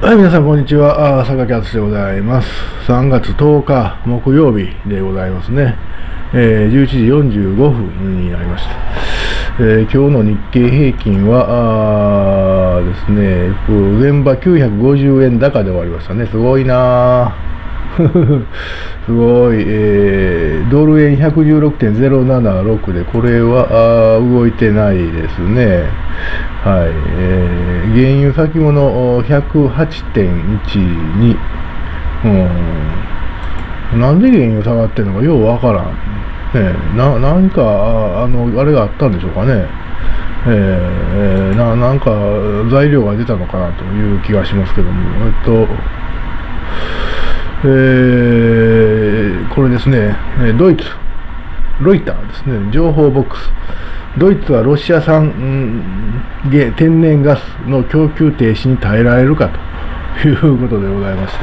はい、皆さん、こんにちは。榊敦でございます。3月10日、木曜日でございますね。11時45分になりました。今日の日経平均は、ですね、現場950円高で終わりましたね。すごいなすごい、ドル円116.076で、これは動いてないですね。はい、原油先物108.12、なんで原油下がってるのかようわからん。何かあれがあったんでしょうかね。なんか材料が出たのかなという気がしますけども、これですね、ドイツ、ロイターですね、情報ボックス。ドイツはロシア産、天然ガスの供給停止に耐えられるかということでございまして、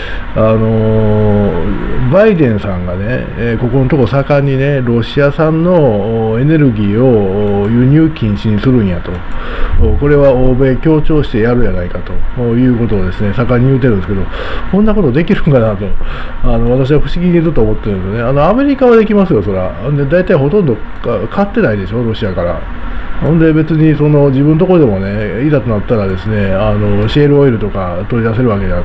バイデンさんがね、ここのところ盛んにね、ロシア産のエネルギーを輸入禁止にするんやと、これは欧米強調してやるやないかということをですね、盛んに言うてるんですけど、こんなことできるんかなと、私は不思議にずっと思ってるんですよね。アメリカはできますよ、そら。で、大体ほとんど買ってないでしょ、ロシアから。ほんで別にその自分のところでもね、いざとなったらですね、シェールオイルとか取り出せるわけであって、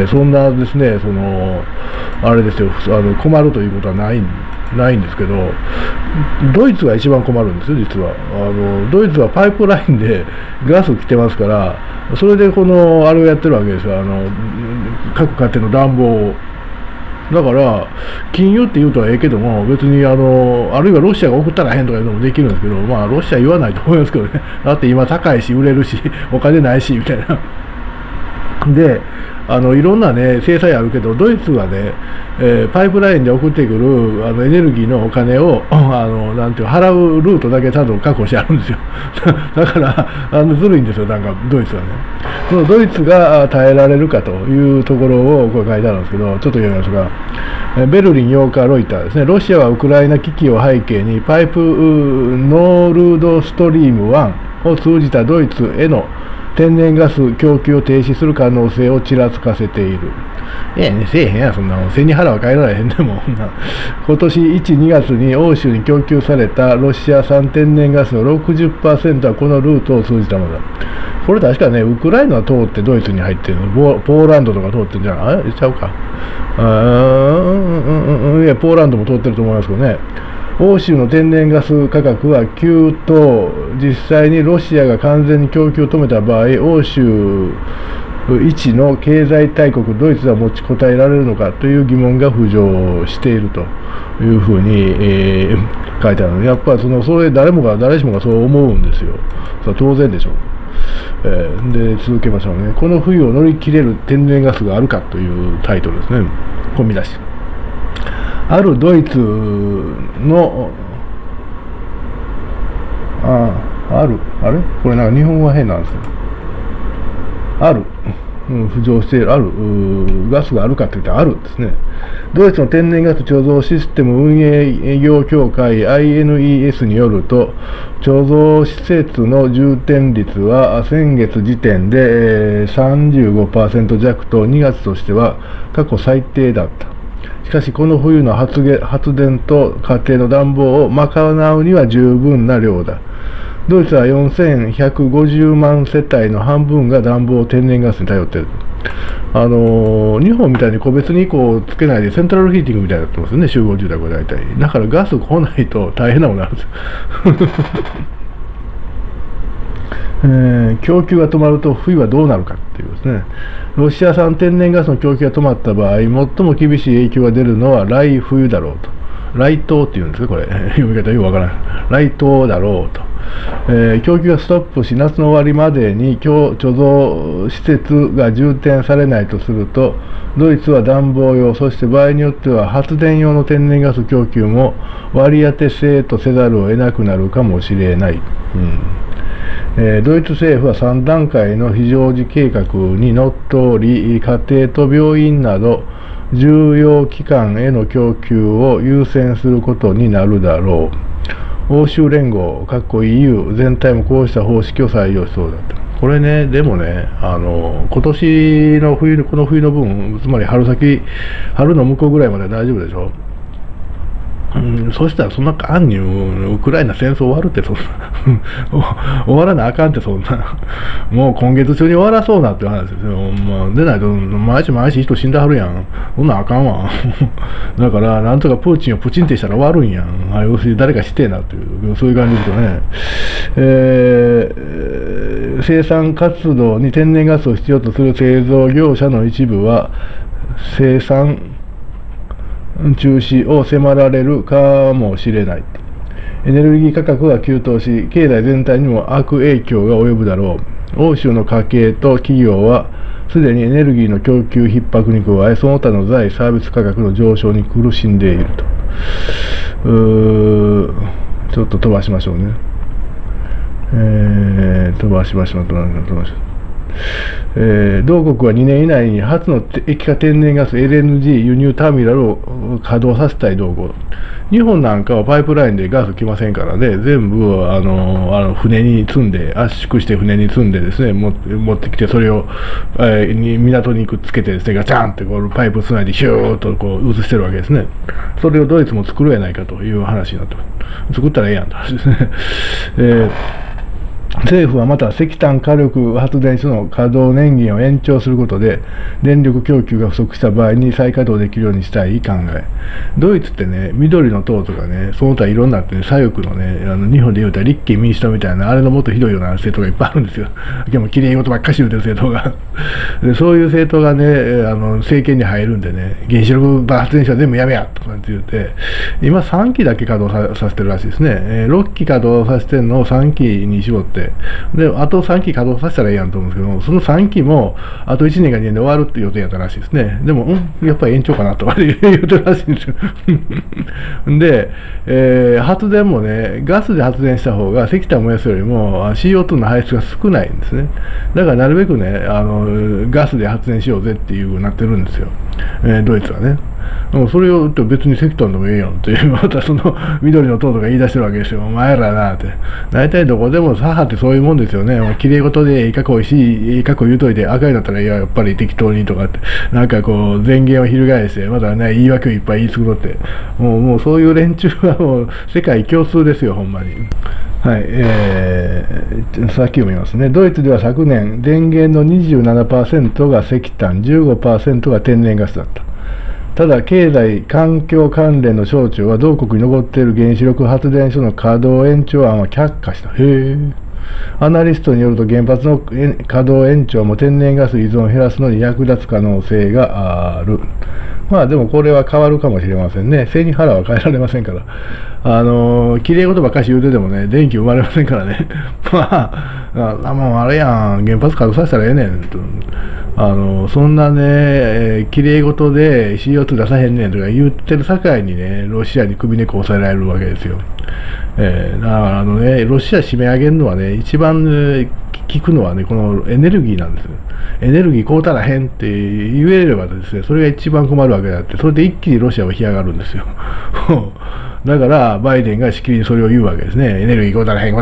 そんなですね、あれですよ、困るということはないんですけど、ドイツが一番困るんですよ、実は。ドイツはパイプラインでガス来てますから、それであれをやってるわけですよ、各家庭の暖房を。だから、禁輸って言うとはええけども、別にあるいはロシアが送ったらへんとかいうのもできるんですけど、まあ、ロシア言わないと思いますけどね。だって今高いし、売れるし、お金ないし、みたいな。で、いろんなね、制裁あるけど、ドイツはね、パイプラインで送ってくるエネルギーのお金をなんていう払うルートだけちゃんと確保してあるんですよ。だからずるいんですよ、なんかドイツはね。そのドイツが耐えられるかというところをこれ書いてあるんですけど、ちょっと読みますが、ベルリン8日、ロイターですね、ロシアはウクライナ危機を背景に、パイプノールドストリーム1を通じたドイツへの天然ガス供給を停止する可能性をちらつかせている。せえへんや、そんなもん。背に腹は変えられへんでも。今年1、2月に欧州に供給されたロシア産天然ガスの 60% はこのルートを通じたものだ。これ確かね、ウクライナ通ってドイツに入ってるの。ポーランドとか通ってるんじゃない？ちゃうか。いや、ポーランドも通ってると思いますけどね。欧州の天然ガス価格は急騰。実際にロシアが完全に供給を止めた場合、欧州一の経済大国ドイツは持ちこたえられるのかという疑問が浮上しているというふうに、書いてあるので、やっぱりそれ誰しもがそう思うんですよ。それは当然でしょう。で、続けましょうね。この冬を乗り切れる天然ガスがあるかというタイトルですね。込み出し。あるドイツの、あれこれなんか日本語は変なんですよ。浮上している、ガスがあるかといったらあるんですね。ドイツの天然ガス貯蔵システム運営業協会 INES によると、貯蔵施設の充填率は先月時点で 35% 弱と2月としては過去最低だった。しかし、この冬の発電と家庭の暖房を賄うには十分な量だ。ドイツは4150万世帯の半分が暖房、天然ガスに頼っている。日本みたいに個別につけないでセントラルヒーティングみたいになってますよね、集合住宅は大体。だからガス来ないと大変なことになるんですよ。供給が止まると冬はどうなるかっていうですね。ロシア産天然ガスの供給が止まった場合、最も厳しい影響が出るのは来冬だろうと。来冬っていうんですか、これ。読み方よくわからない。来冬だろうと。供給がストップし、夏の終わりまでに貯蔵施設が充填されないとすると、ドイツは暖房用、そして場合によっては発電用の天然ガス供給も割り当て制とせざるを得なくなるかもしれない。ドイツ政府は3段階の非常時計画にのっとり、家庭と病院など重要機関への供給を優先することになるだろう。欧州連合、EU 全体もこうした方式を採用しそうだと。 これね、でもね、今年の冬、この冬の分、つまり春の向こうぐらいまで大丈夫でしょ。そしたらそんな間にウクライナ戦争終わるって、そんな終わらなあかんって、そんなもう今月中に終わらそうなって話ですよ。でないと毎日人死んだはるやん。そんなんあかんわだからなんとかプーチンをプチンってしたら終わるんやん。要するに誰かしてえなっていう、そういう感じですよね。生産活動に天然ガスを必要とする製造業者の一部は生産中止を迫られるかもしれない。エネルギー価格が急騰し、経済全体にも悪影響が及ぶだろう。欧州の家計と企業は、すでにエネルギーの供給逼迫に加え、その他の財サービス価格の上昇に苦しんでいると。ちょっと飛ばしましょうね。飛ばしましょう。同国は2年以内に初の液化天然ガス LNG 輸入ターミナルを稼働させたい動向。日本なんかはパイプラインでガス来ませんからね、全部船に積んで、圧縮して船に積んでですね、持ってきて、それを、港にくっつけてですね、ガチャンってこうパイプつないでヒューッとこう移してるわけですね。それをドイツも作るやないかという話になってます。作ったらええやんと話ですね。政府はまた石炭火力発電所の稼働年限を延長することで電力供給が不足した場合に再稼働できるようにしたい考え。ドイツってね、緑の党とかね、その他いろんなってね、左翼のね、日本で言うたら立憲民主党みたいな、あれのもっとひどいような政党がいっぱいあるんですよ。でも綺麗事ばっかし言うてる政党がで。そういう政党がね、政権に入るんでね、原子力発電所は全部やめやとかって言って、今3基だけ稼働させてるらしいですね。6基稼働させてるのを3基に絞って、であと3期稼働させたらいいやんと思うんですけども、その3期もあと1年か2年で終わるっていう予定やったらしいですね。でも、やっぱり延長かなとか言ってるらしいんですよで、発電もね、ガスで発電した方が石炭燃やすよりも CO2 の排出が少ないんですね。だからなるべくね、ガスで発電しようぜっていう風になってるんですよ、ドイツはね。それを言って別に石炭でもええやんっていう、またその緑の党とか言い出してるわけですよ。お前らなって。大体どこでも左派ってそういうもんですよね。きれい事でいい過去おいしい、いい過去言うといて、赤いだったらいや、やっぱり適当にとかって、なんかこう、前言を翻して、またね、言い訳をいっぱい言いつくろって、もうそういう連中はもう世界共通ですよ、ほんまに。はい、さっき読みますね。ドイツでは昨年、電源の 27% が石炭、15% が天然ガスだった。ただ、経済・環境関連の省庁は同国に残っている原子力発電所の稼働延長案は却下した。アナリストによると原発の稼働延長も天然ガス依存を減らすのに役立つ可能性がある。まあでもこれは変わるかもしれませんね。背に腹は変えられませんから。きれい事ばっかし言うてでもね、電気生まれませんからね。もうあれやん、原発稼働させたらええねんと。そんなね、きれい事で CO2 出さへんねんとか言ってる境にね、ロシアに首根っこ押さえられるわけですよ。だからね、ロシア締め上げるのはね、一番、ね、効くのはね、このエネルギーなんですよ。エネルギー買うたらへんって言えればですね、それが一番困るわけであって、それで一気にロシアは干上がるんですよ。だから、バイデンがしきりにそれを言うわけですね。エネルギー買うたらへんって、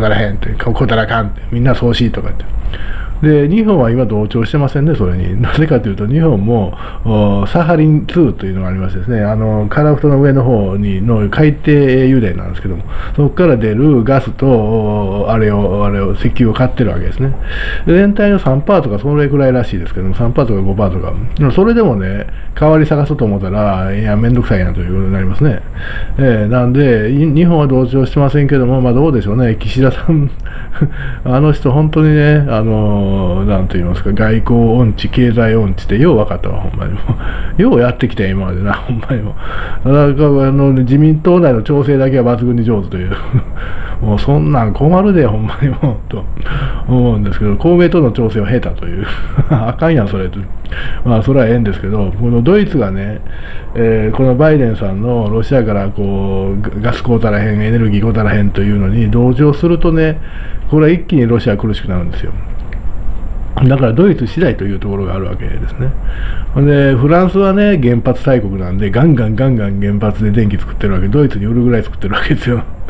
買うたらあかんって、みんなそうしとかって。で、日本は今同調してませんね、それに。なぜかというと、日本もサハリン2というのがありましてですね、カラフトの上の方にの海底油田なんですけども、そこから出るガスと、あれを石油を買ってるわけですね。で全体の3%とかそれくらいらしいですけども、3%とか5%とか。それでもね、代わり探そうと思ったら、いや、めんどくさいなということになりますね。なんで、日本は同調してませんけども、まあどうでしょうね、岸田さん、あの人、本当にね、なんと言いますか、外交音痴、経済音痴ってよう分かったわ、ほんまにも。ようやってきた今までな、ほんまにも。だから自民党内の調整だけは抜群に上手という。もうそんなん困るで、ほんまにも、と思うんですけど、公明党の調整は下手という。あかんやん、それと。まあ、それはええんですけど、このドイツがね、このバイデンさんのロシアからこう、ガス買うたらへん、エネルギー買うたらへんというのに同情するとね、これは一気にロシアは苦しくなるんですよ。だからドイツ次第というところがあるわけですね。で、フランスはね、原発大国なんで、ガンガン原発で電気作ってるわけ、ドイツに売るぐらい作ってるわけですよ。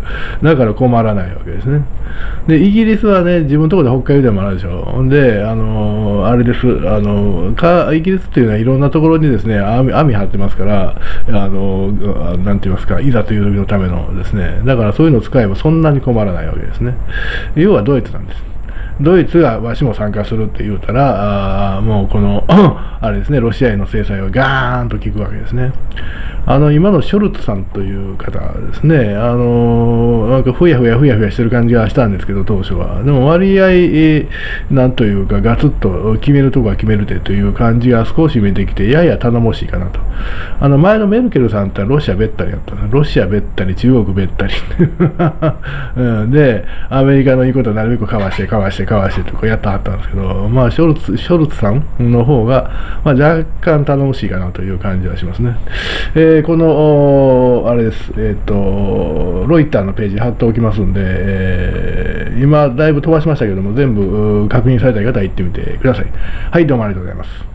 だから困らないわけですね。で、イギリスはね、自分のところで北海道でもあるでしょ。で、あれです、イギリスっていうのはいろんなところにですね、網張ってますから、なんて言いますか、いざという時のためのですね、だからそういうのを使えばそんなに困らないわけですね。要はドイツなんです。ドイツがわしも参加するって言うたら、もうこのあれですね、ロシアへの制裁はガーンと効くわけですね。今のショルツさんという方ですね、なんかふやふやしてる感じがしたんですけど、当初は。でも割合、なんというか、ガツッと決めるとこは決めるでという感じが少し見えてきて、やや頼もしいかなと。前のメルケルさんってロシアべったりやったの。ロシアべったり、中国べったり。で、アメリカの言うことをなるべくかわしてとこうやってはったんですけど、まあ、ショルツさんの方が、まあ、若干頼もしいかなという感じはしますね。この、あれです、ロイターのページ貼っておきますんで、今だいぶ飛ばしましたけども、全部確認された方は行ってみてください。はい、どうもありがとうございます。